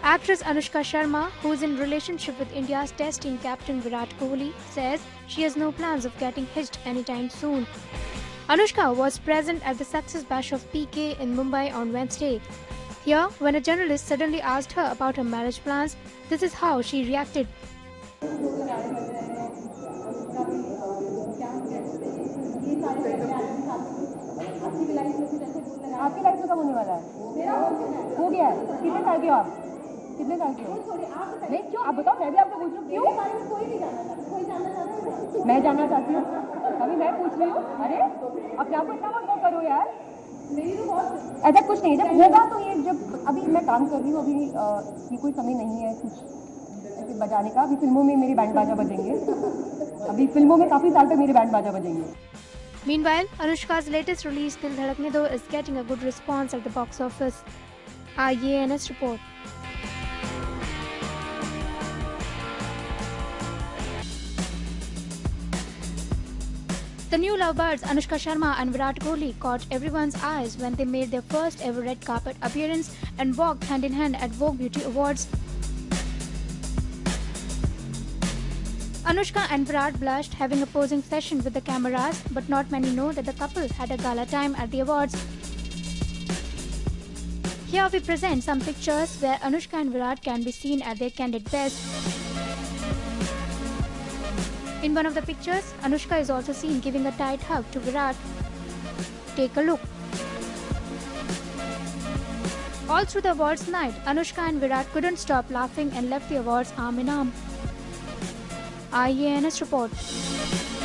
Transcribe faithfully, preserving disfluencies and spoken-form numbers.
Actress Anushka Sharma, who is in relationship with India's Test team captain Virat Kohli, says she has no plans of getting hitched anytime soon. Anushka was present at the success bash of P K in Mumbai on Wednesday. Here, when a journalist suddenly asked her about her marriage plans, this is how she reacted. आपकी life में कब होने वाला है? हो गया है। कितने साल के हो आप? कितने साल के हो? नहीं क्यों? आप बताओ, मैं भी आपको पूछ रही हूँ क्यों? कोई नहीं जानना चाहता, कोई जानना चाहता है? मैं जानना चाहती हूँ। अभी मैं पूछ रही हूँ। अरे अपने आप को इतना मत करो यार। ऐसा कुछ नहीं, जब होगा तो ये, जब अभी मैं काम कर रही हूँ, अभी ये कोई समय नहीं है कुछ ऐसे बजाने का। अभी फिल्मों में मेरे बैंड बाजा बजेंगे। अभी फिल्मों में काफी साल तक मेरे बैंड बाजा बजेंगे। Meanwhile, Anushka's latest release Dil Dhadakne Do is getting a good response at the box office. I A N S report. The new lovebirds Anushka Sharma and Virat Kohli caught everyone's eyes when they made their first ever red carpet appearance and walked hand in hand at Vogue Beauty Awards. Anushka and Virat blushed, having a posing session with the cameras, but not many know that the couple had a gala time at the awards. Here we present some pictures where Anushka and Virat can be seen at their candid best. In one of the pictures, Anushka is also seen giving a tight hug to Virat. Take a look. All through the awards night, Anushka and Virat couldn't stop laughing and left the awards arm in arm. I A N S report.